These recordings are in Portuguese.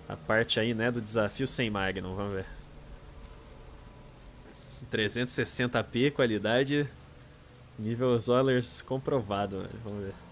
A parte aí, né, do desafio sem Magnum, vamos ver. 360p, qualidade, nível Zollers comprovado, velho. Vamos ver.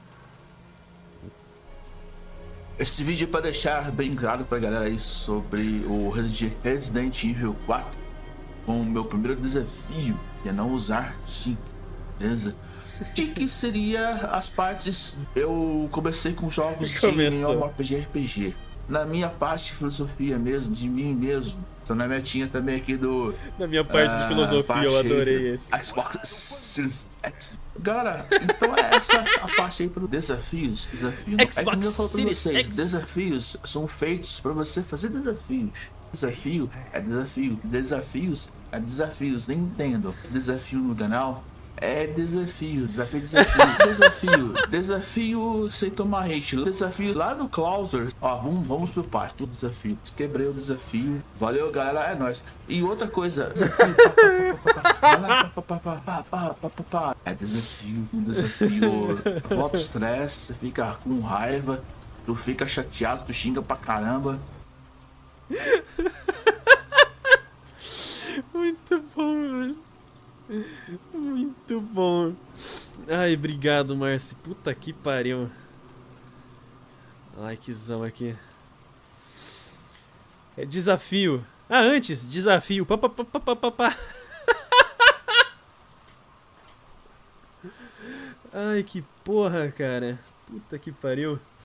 Esse vídeo é para deixar bem claro pra galera aí sobre o Resident Evil 4 com o meu primeiro desafio, que é não usar TIC, beleza? TIC seria as partes... Eu comecei com jogos de RPG. Na minha parte de filosofia mesmo, de mim mesmo. Então na minha tinha também aqui do... Na minha parte de filosofia, eu adorei esse. Xbox Series X. Galera, então é essa a parte aí para desafios. Desafio Xbox Series X. Desafios são feitos para você fazer desafios. Desafio é desafio. Desafios é desafios. Nintendo. Desafio no canal é desafio. Desafio sem tomar hate. Desafio lá no Clouser. Ó, vamos pro parte. O desafio. Quebrei o desafio. Valeu, galera. É nóis. E outra coisa. Desafio. É desafio. Volta o estresse. Você fica com raiva. Tu fica chateado. Tu xinga pra caramba. Muito bom, velho. Muito bom. Ai, obrigado, Marci. Puta que pariu. Likezão aqui. É desafio. Ah, antes, desafio. Ai, que porra, cara. Puta que pariu.